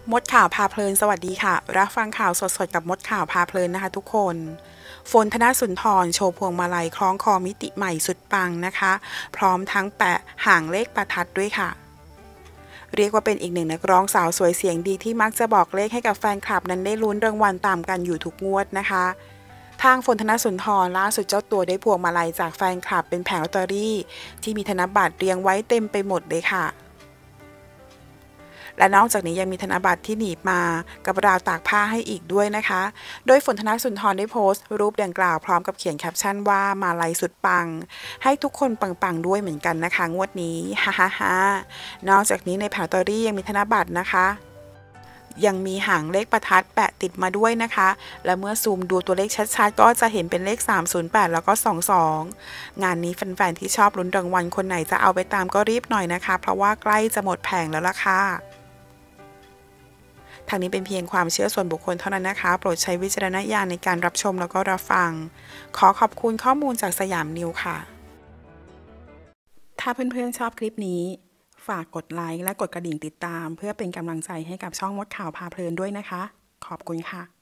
มดข่าวพาเพลินสวัสดีค่ะรับฟังข่าวสดๆกับมดข่าวพาเพลินนะคะทุกคนฝนธนสุนทรโชว์พวงมาลัยคล้องคอมิติใหม่สุดปังนะคะพร้อมทั้งแปะห่างเลขประทัดด้วยค่ะเรียกว่าเป็นอีกหนึ่งนักร้องสาวสวยเสียงดีที่มักจะบอกเลขให้กับแฟนคลับนั้นได้ลุ้นรางวัลตามกันอยู่ทุกงวดนะคะทางฝนธนสุนทรล่าสุดเจ้าตัวได้พวงมาลัยจากแฟนคลับเป็นแผงลอตเตอรี่ที่มีธนบัตรเรียงไว้เต็มไปหมดเลยค่ะและนอกจากนี้ยังมีธนบัตรที่หนีบมากับราวตากผ้าให้อีกด้วยนะคะ โดยฝนธนสุนทรได้โพสต์รูปดังกล่าวพร้อมกับเขียนแคปชั่นว่ามาลัยสุดปังให้ทุกคนปังๆด้วยเหมือนกันนะคะงวดนี้ฮ่าฮ่าฮ่านอกจากนี้ในแผงลอตเตอรี่ยังมีธนบัตรนะคะยังมีหางเลขประทัดแปะติดมาด้วยนะคะและเมื่อซูมดูตัวเลขชัดๆก็จะเห็นเป็นเลข308แล้วก็22งานนี้แฟนๆที่ชอบลุ้นรางวัลคนไหนจะเอาไปตามก็รีบหน่อยนะคะเพราะว่าใกล้จะหมดแผงแล้วล่ะค่ะทางนี้เป็นเพียงความเชื่อส่วนบุคคลเท่านั้นนะคะโปรดใช้วิจารณญาณในการรับชมแล้วก็รับฟังขอขอบคุณข้อมูลจากสยามนิวค่ะถ้าเพื่อนๆชอบคลิปนี้ฝากกดไลค์และกดกระดิ่งติดตามเพื่อเป็นกำลังใจให้กับช่องมดข่าวพาเพลินด้วยนะคะขอบคุณค่ะ